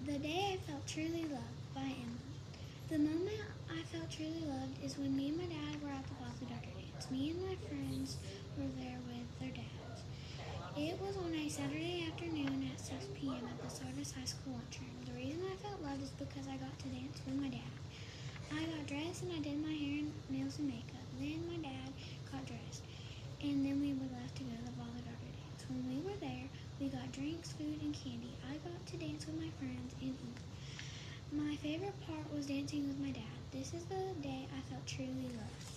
The day I felt truly loved by Emma. The moment I felt truly loved is when me and my dad were at the Bosley Doctor dance. Me and my friends were there with their dads. It was on a Saturday afternoon at 6 p.m. at the Sardis High School lunchroom. The reason I felt loved is because I got to dance with my dad. I got dressed and I did my hair and nails and makeup. Then my dad got dressed, and then we were left to go to the Bosley Doctor dance. When we were there, we got drinks, food, and candy. I got to dance with my friends and eat. My favorite part was dancing with my dad. This is the day I felt truly loved.